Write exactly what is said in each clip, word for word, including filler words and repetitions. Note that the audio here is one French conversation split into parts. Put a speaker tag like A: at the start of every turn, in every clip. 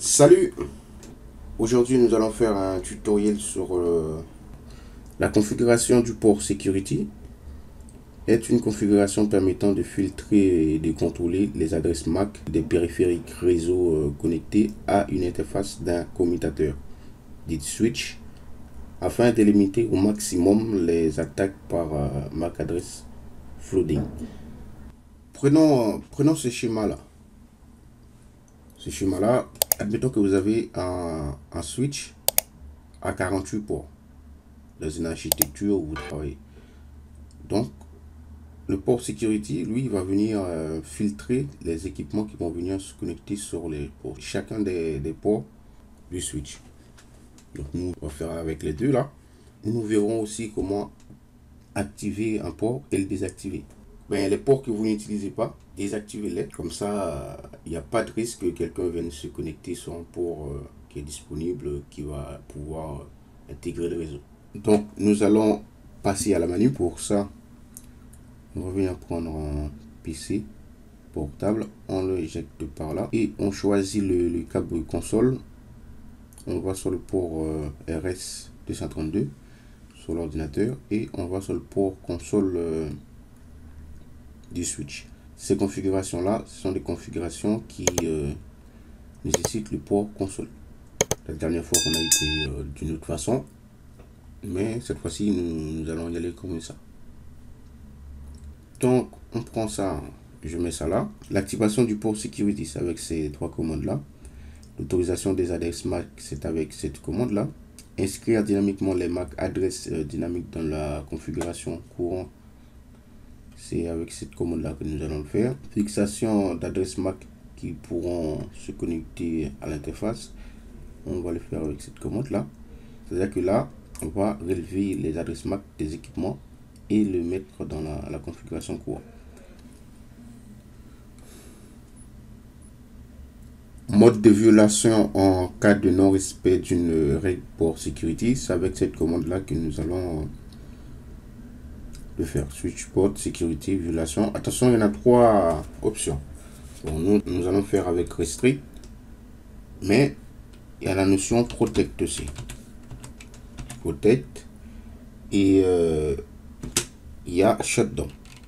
A: Salut! Aujourd'hui nous allons faire un tutoriel sur euh, la configuration du port Security. Est une configuration permettant de filtrer et de contrôler les adresses M A C des périphériques réseau euh, connectés à une interface d'un commutateur, dit switch, afin de limiter au maximum les attaques par euh, M A C adresse flooding. Prenons, prenons ce schéma-là. Ce schéma-là, admettons que vous avez un, un switch à quarante-huit ports dans une architecture où vous travaillez. Donc, le port security, lui, va venir euh, filtrer les équipements qui vont venir se connecter sur les ports, chacun des, des ports du switch. Donc, nous, on va faire avec les deux là. Nous verrons aussi comment activer un port et le désactiver. Ben, les ports que vous n'utilisez pas, désactivez-les. Comme ça, il n'y a pas de risque que quelqu'un vienne se connecter sur un port euh, qui est disponible, qui va pouvoir intégrer le réseau. Donc, nous allons passer à la manip. Pour ça, on va venir prendre un P C portable, on le éjecte par là et on choisit le, le câble console. On va sur le port euh, R S deux cent trente-deux sur l'ordinateur et on va sur le port console euh, du switch. Ces configurations là ce sont des configurations qui euh, nécessitent le port console. La dernière fois qu'on a été euh, d'une autre façon, mais cette fois-ci nous, nous allons y aller comme ça. Donc on prend ça, je mets ça là. L'activation du port security, c'est avec ces trois commandes là. L'autorisation des adresses M A C, c'est avec cette commande là. Inscrire dynamiquement les M A C adresses euh, dynamiques dans la configuration courante, c'est avec cette commande là que nous allons le faire. Fixation d'adresses M A C qui pourront se connecter à l'interface, on va le faire avec cette commande là. C'est à dire que là on va relever les adresses M A C des équipements et le mettre dans la, la configuration courante. Mode de violation en cas de non-respect d'une règle port security, c'est avec cette commande là que nous allons le faire. Switch port security violation. Attention, il y en a trois options. Bon, nous, nous allons faire avec restrict, mais il y a la notion protect aussi. Protect et euh, il y a shutdown.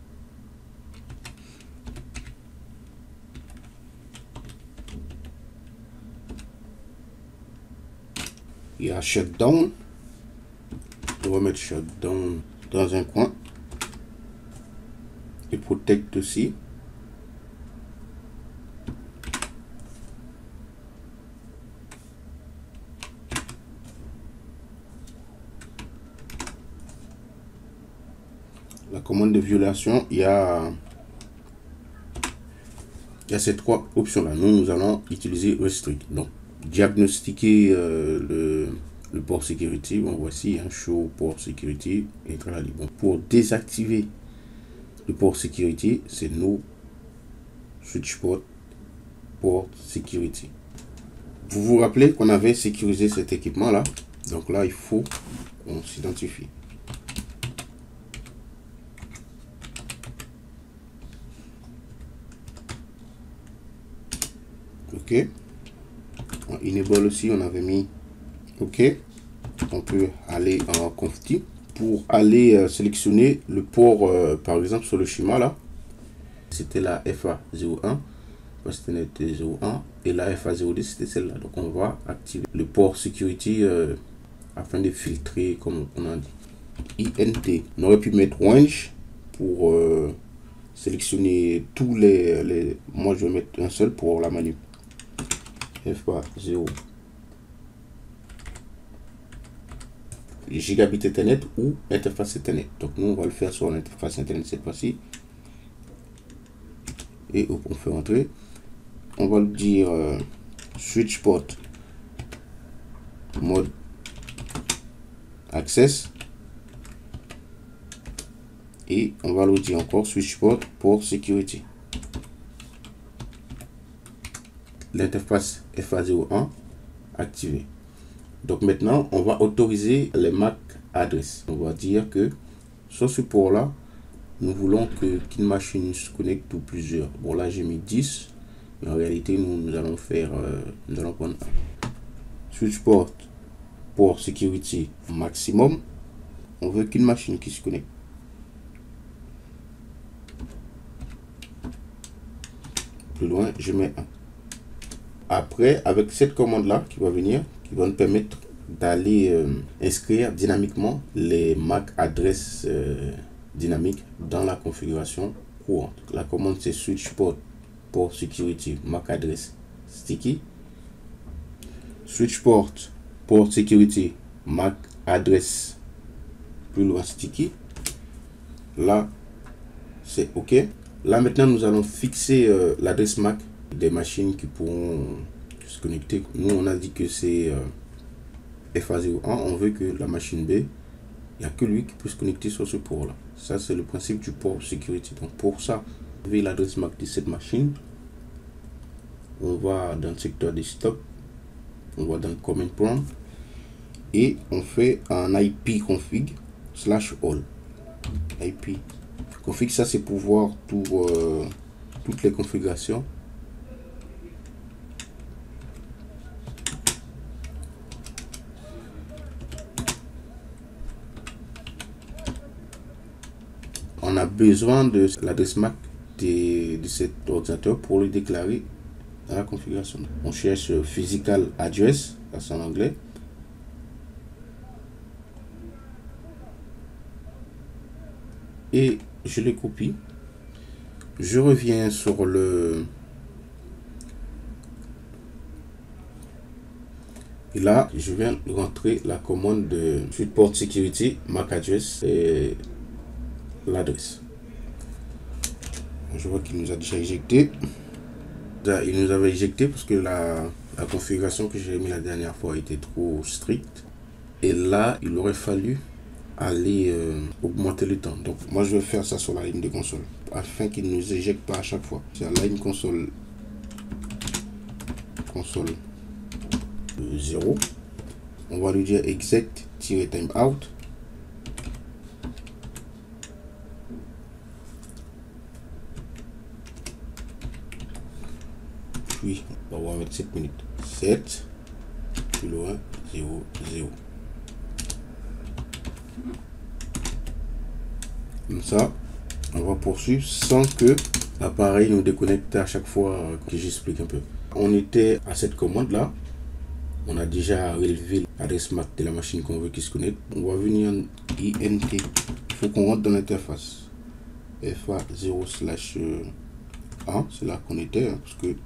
A: Il y a shutdown. On va mettre shutdown dans un coin. Et protect aussi. La commande de violation, il y a, il y a ces trois options là. Nous, nous allons utiliser restrict. Donc, diagnostiquer euh, le, le port security. Bon, voici un show port security et très bon. Pour désactiver le port security, c'est no switch port port security. Vous vous rappelez qu'on avait sécurisé cet équipement là. Donc là, il faut qu'on s'identifie. Ok. En enable aussi, on avait mis ok. On peut aller en conf-type pour aller euh, sélectionner le port, euh, par exemple sur le schéma là. C'était la F A zéro un, c'était zéro un et la F A zéro deux c'était celle-là. Donc on va activer le port security euh, afin de filtrer comme on a dit. I N T. On aurait pu mettre range pour euh, sélectionner tous les, les. Moi je vais mettre un seul pour la manip. F A zéro. Gigabit Ethernet ou interface Ethernet. Donc nous on va le faire sur l'interface Internet cette fois-ci. Et on fait entrer. On va le dire euh, switch port mode access. Et on va le dire encore switch port pour security. L'interface F A zéro un activée. Donc maintenant, on va autoriser les M A C adresses. On va dire que sur ce port là, nous voulons que qu'une machine se connecte ou plusieurs. Bon là j'ai mis dix. Mais en réalité, nous, nous allons faire, euh, nous allons prendre un. Switch port, port security maximum. On veut qu'une machine qui se connecte. Plus loin, je mets un. Après, avec cette commande-là qui va venir, qui va nous permettre d'aller euh, inscrire dynamiquement les M A C adresses euh, dynamiques dans la configuration courante. La commande c'est switch port port security M A C address sticky. Switch port port security M A C address plus loin sticky. Là c'est OK. Là maintenant nous allons fixer euh, l'adresse M A C des machines qui pourront se connecter. Nous on a dit que c'est euh, F A zéro un, on veut que la machine B, il n'y a que lui qui peut se connecter sur ce port là. Ça c'est le principe du port security. Donc pour ça, vous avez l'adresse M A C de cette machine. On va dans le secteur desktop, on va dans le command prompt et on fait un I P config slash all. I P config, ça c'est pour voir tout, euh, toutes les configurations. On a besoin de l'adresse M A C de, de cet ordinateur pour le déclarer dans la configuration. On cherche physical address, ça c'est en anglais. Et je le copie. Je reviens sur le... Et là, je viens de rentrer la commande de switch port security M A C address et l'adresse. Je vois qu'il nous a déjà éjecté. Il nous avait éjecté parce que la, la configuration que j'ai mis la dernière fois était trop stricte. Et là, il aurait fallu aller euh, augmenter le temps. Donc, moi, je vais faire ça sur la ligne de console afin qu'il ne nous éjecte pas à chaque fois. C'est la ligne console console zéro. On va lui dire exec-timeout. Puis on va mettre sept minutes. sept plus loin zéro zéro. Comme ça, on va poursuivre sans que l'appareil nous déconnecte à chaque fois que j'explique un peu. On était à cette commande là. On a déjà relevé l'adresse M A C de la machine qu'on veut qu'il se connecte. On va venir en int. Il faut qu'on rentre dans l'interface. F A zéro slash un. C'est là qu'on était. Hein, parce que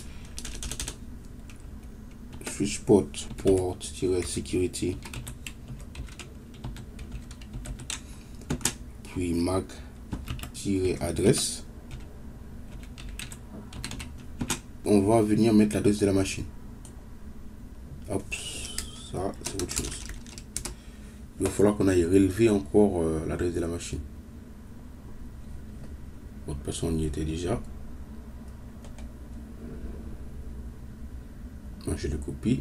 A: switch port port security puis M A C adresse. On va venir mettre l'adresse de la machine. Hop, ça c'est autre chose. Il va falloir qu'on aille relever encore euh, l'adresse de la machine. De toute façon, on y était déjà. Je le copie.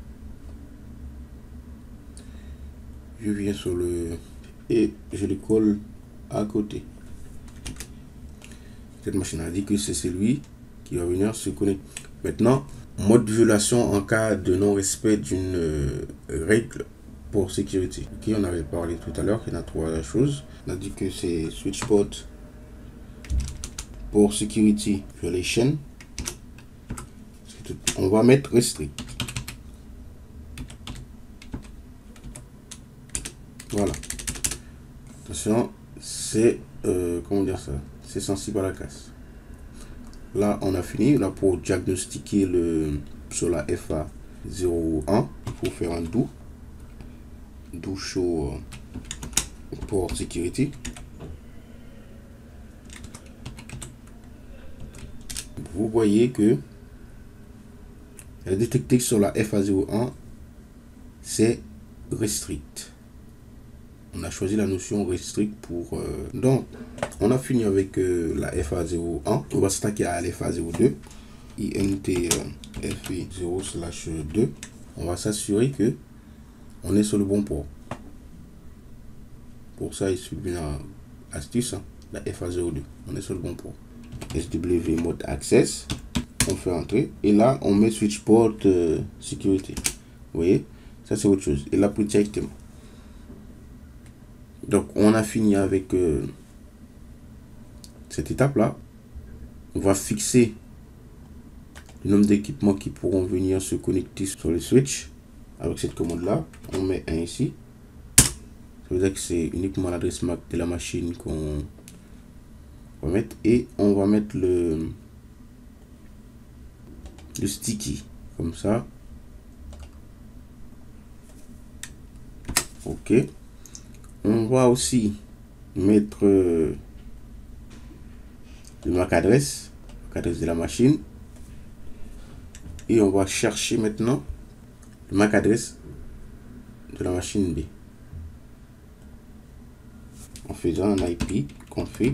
A: Je viens sur le et je le colle à côté. Cette machine a dit que c'est celui qui va venir se connecter. Maintenant, mode violation en cas de non-respect d'une euh, règle pour sécurité. Ok, on avait parlé tout à l'heure, il y en a trois choses. On a dit que c'est switch port pour security violation. On va mettre restrict. Voilà. Attention, c'est euh, comment dire ça, c'est sensible à la casse. Là, on a fini. Là, pour diagnostiquer le sur la F A zéro un, il faut faire un do do show port security. Vous voyez que elle a détecté que sur la F A zéro un, c'est restrict. On a choisi la notion restrict pour... Euh, donc, on a fini avec euh, la F A zéro un. On va s'attaquer à la F A zéro deux. int euh, F A zéro slash deux. On va s'assurer que on est sur le bon port. Pour ça, il suffit d'une astuce. Hein, la F A zéro deux. On est sur le bon port. S W mode access. on fait entrer. Et là, on met switch port euh, sécurité. Vous voyez, ça c'est autre chose. Et là, pour directement. Donc, on a fini avec euh, cette étape-là. On va fixer le nombre d'équipements qui pourront venir se connecter sur le switch. Avec cette commande-là, on met un ici. Ça veut dire que c'est uniquement l'adresse M A C de la machine qu'on va mettre. Et on va mettre le, le sticky, comme ça. Ok. On va aussi mettre euh, le M A C adresse, M A C adresse de la machine. Et on va chercher maintenant le M A C adresse de la machine B. En faisant un I P config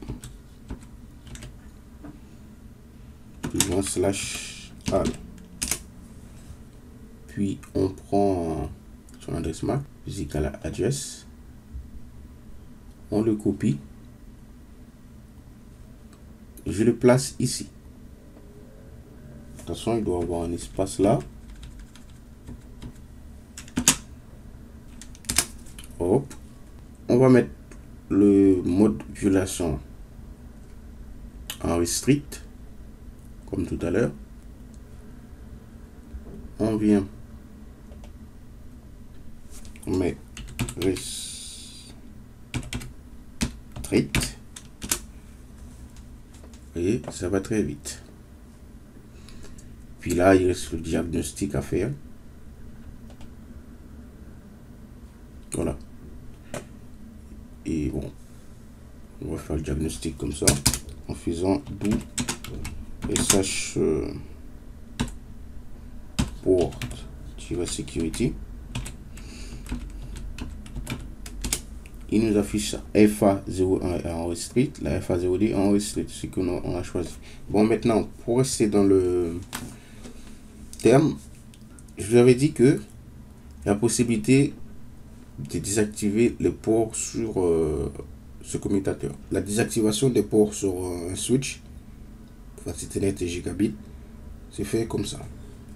A: slash al. Puis on prend son adresse M A C, physical address, on le copie, je le place ici. Attention, il doit avoir un espace là. Hop. On va mettre le mode violation en restrict, comme tout à l'heure. On vient, on met restrict. Et ça va très vite. Puis là, il reste le diagnostic à faire. Voilà. Et bon, on va faire le diagnostic comme ça, en faisant do sh euh, port security. Il nous affiche ça. F A zéro un est en restrict, la F A zéro deux est en restrict, ce qu'on a, on a choisi. Bon, maintenant, pour rester dans le terme, je vous avais dit que la possibilité de désactiver les ports sur euh, ce commutateur. La désactivation des ports sur euh, un switch, facilité net et gigabit, c'est fait comme ça.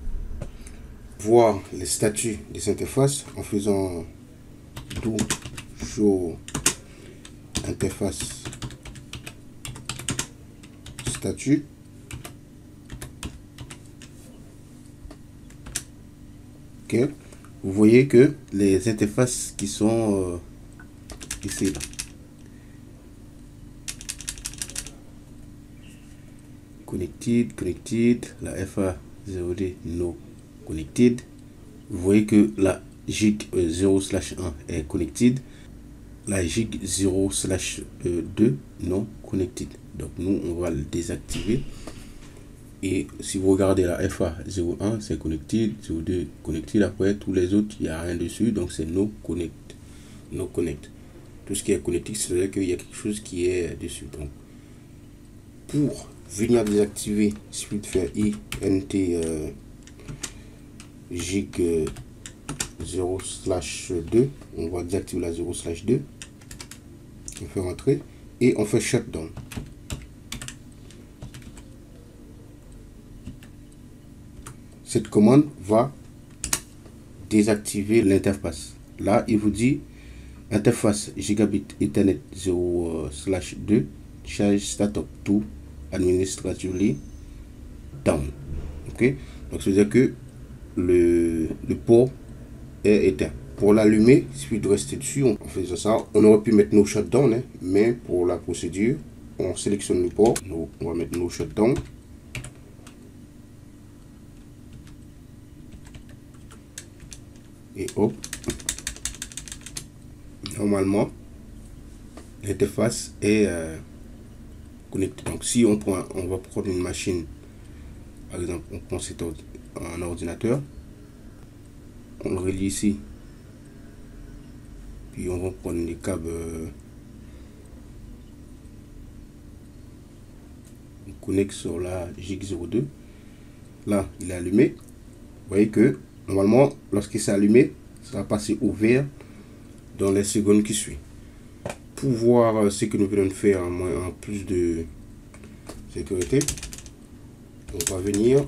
A: Voir les statuts des interfaces en faisant do show interface statut. Ok. Vous voyez que les interfaces qui sont euh, ici là. Connected, connected, la F A zéro deux no connected. Vous voyez que la gig zéro slash un est connected, la gig zéro slash deux non connected. Donc nous on va le désactiver. Et si vous regardez la F A zéro un, c'est connected, zéro deux connected, après tous les autres, il n'y a rien dessus, donc c'est no connect. No connect. Tout ce qui est connected, c'est-à-dire qu'il y a quelque chose qui est dessus. Donc, pour venir désactiver, il suffit de faire int euh, gig euh, zéro slash deux, on va désactiver la zéro slash deux, on fait rentrer, et on fait shutdown. Cette commande va désactiver l'interface. Là, il vous dit interface gigabit ethernet zéro slash deux charge startup to administratively down. Ok, donc ça veut dire que le, le port est éteint. Pour l'allumer, il suffit de rester dessus. On fait ça. On aurait pu mettre no shutdown, hein, mais pour la procédure, on sélectionne le port. No, on va mettre no shutdown. Et hop, normalement l'interface est euh, connectée. Donc si on prend, on va prendre une machine, par exemple on prend cet ordi, un ordinateur, on le relie ici, puis on va prendre les câbles, euh, on connecte sur la gig zéro deux. Là il est allumé. Vous voyez que normalement, lorsqu'il s'est allumé, ça va passer au vert dans les secondes qui suivent. Pour voir ce que nous venons de faire en, en plus de sécurité, On va venir,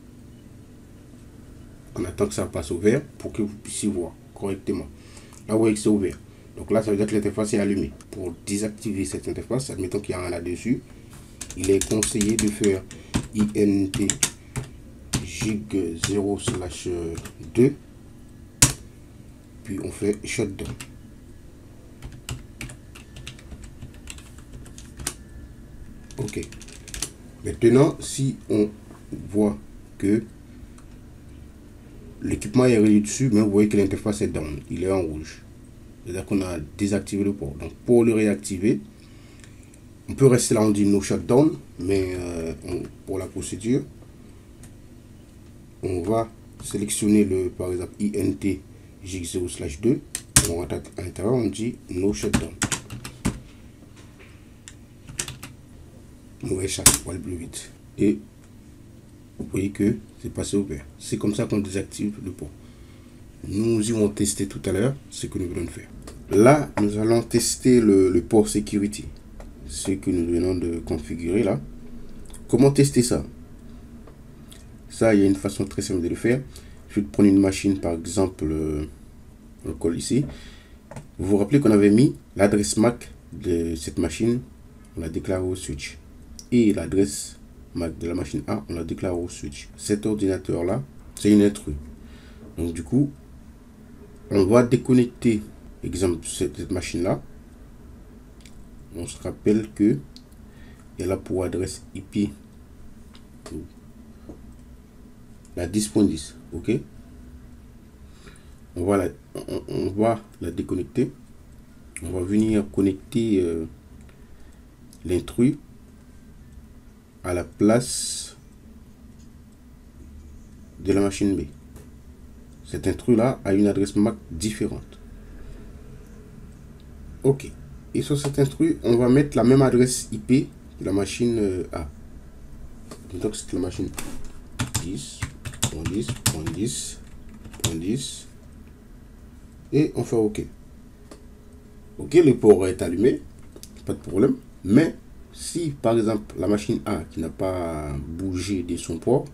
A: on attend que ça passe au vert pour que vous puissiez voir correctement. Là, vous voyez que c'est ouvert. Donc là, ça veut dire que l'interface est allumée. Pour désactiver cette interface, admettons qu'il y a un là-dessus, il est conseillé de faire int gig zéro slash deux, puis on fait shutdown. Ok. Maintenant, si on voit que l'équipement est relié dessus, mais vous voyez que l'interface est down, il est en rouge. C'est-à-dire qu'on a désactivé le port. Donc pour le réactiver, on peut rester là, on dit no shutdown, mais euh, on, pour la procédure, on va sélectionner le, par exemple, int gig zéro slash deux, on rentre à l'intérieur, on dit no shutdown. On va échapper pour aller plus vite. Et vous voyez que c'est passé au vert. C'est comme ça qu'on désactive le port. Nous irons tester tout à l'heure ce que nous venons de faire. Là, nous allons tester le, le port security. Ce que nous venons de configurer là. Comment tester ça? Ça, il y a une façon très simple de le faire. Je vais prendre une machine, par exemple, euh, on le colle ici. Vous vous rappelez qu'on avait mis l'adresse M A C de cette machine, on l'a déclaré au switch. Et l'adresse M A C de la machine A, on l'a déclaré au switch. Cet ordinateur là, c'est une intrus. Donc du coup, on va déconnecter, exemple, cette, cette machine là. On se rappelle que elle a pour adresse I P la dix point dix, ok. On va la, on, on va la déconnecter. On va venir connecter euh, l'intrus à la place de la machine B. Cet intrus là a une adresse M A C différente. Ok. Et sur cet intrus, on va mettre la même adresse I P de la machine euh, A. Donc c'est la machine dix point dix point dix point dix. Et on fait OK. OK, le port est allumé. Pas de problème. Mais si par exemple la machine A qui n'a pas bougé de son port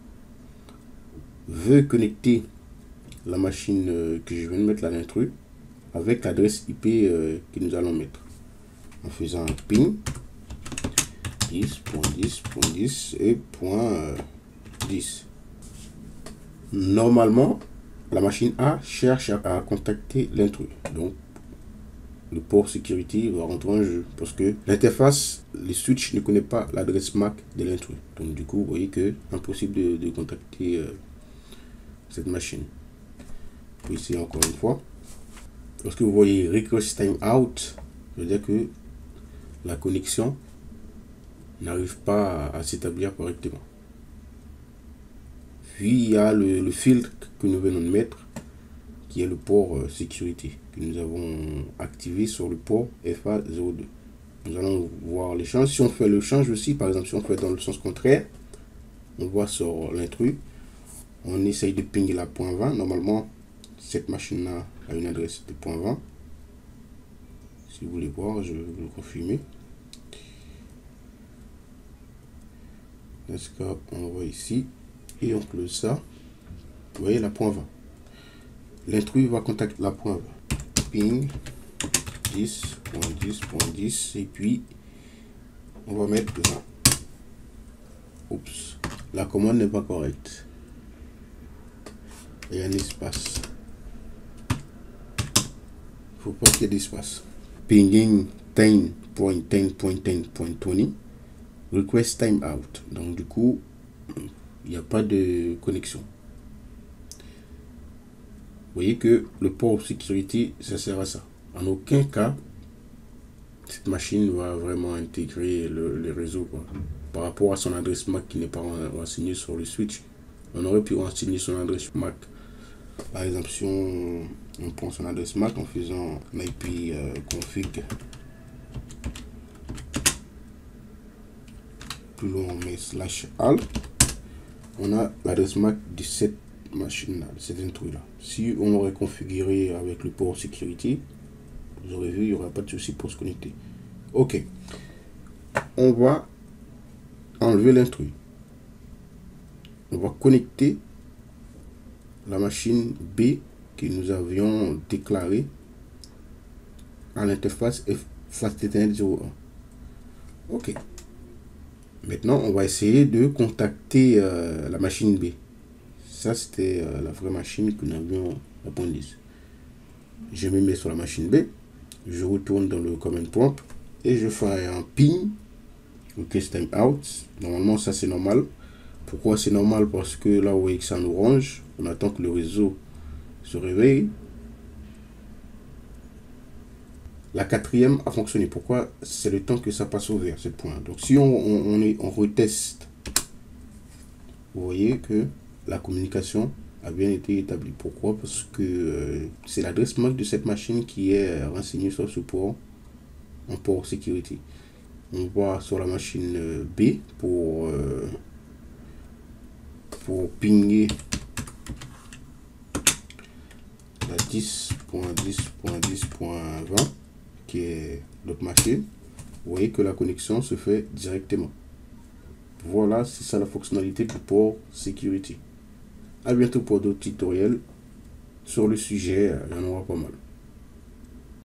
A: veut connecter la machine euh, que je viens de mettre là l'intrus avec l'adresse I P euh, que nous allons mettre en faisant un ping dix point dix point dix et point dix. Normalement, la machine A cherche à, à contacter l'intrus. Donc, le port security va rentrer en jeu parce que l'interface, le switch ne connaît pas l'adresse M A C de l'intrus. Donc, du coup, vous voyez que impossible de, de contacter euh, cette machine. Puis ici, encore une fois, lorsque vous voyez request time out, ça veut dire que la connexion n'arrive pas à, à s'établir correctement. Puis il y a le, le filtre que nous venons de mettre, qui est le port euh, security, que nous avons activé sur le port F A zéro deux. Nous allons voir les changes. Si on fait le change aussi, par exemple, si on fait dans le sens contraire, on voit sur l'intrus, on essaye de pinguer la point vingt. Normalement, cette machine-là a une adresse de point vingt. Si vous voulez voir, je vais le confirmer. Let's go, on voit ici et on close ça. Vous voyez la point vingt. L'intrus va contacter la point vingt. Ping dix point dix point dix et puis on va mettre là. Oups, la commande n'est pas correcte. Il y a un espace. Il faut pas qu'il y ait d'espace. Pinging ten point ten point ten point vingt. Request time out. Donc du coup, il n'y a pas de connexion. Vous voyez que le port security, ça sert à ça. En aucun cas, cette machine va vraiment intégrer le, le réseau, quoi. Par rapport à son adresse M A C qui n'est pas renseignée sur le switch. On aurait pu renseigner son adresse M A C. Par exemple, si on, on prend son adresse M A C en faisant un I P euh, config, plus loin on met slash al, on a l'adresse M A C de cette machine là, de cette intrus là. Si on aurait configuré avec le port security, vous aurez vu, il n'y aura pas de souci pour se connecter. Ok, on va enlever l'intrus. on va connecter la machine B que nous avions déclarée à l'interface Flash Ethernet zéro un. Ok. Maintenant, on va essayer de contacter euh, la machine B. Ça, c'était euh, la vraie machine que nous avions à point dix. Je me mets sur la machine B. Je retourne dans le command prompt et je fais un ping request time out. Normalement, ça c'est normal. Pourquoi c'est normal? Parce que là, vous voyez que c'est en orange. On attend que le réseau se réveille. La quatrième a fonctionné. Pourquoi? C'est le temps que ça passe au vert, ce point. Donc, si on, on, on, est, on reteste, vous voyez que la communication a bien été établie. Pourquoi? Parce que euh, c'est l'adresse M A C de cette machine qui est renseignée sur ce port en port security. On va sur la machine B pour, euh, pour pinguer la dix point dix point dix point vingt qui est notre machine. Vous voyez que la connexion se fait directement. Voilà, c'est ça la fonctionnalité du port security. À bientôt pour d'autres tutoriels sur le sujet, il y en aura pas mal.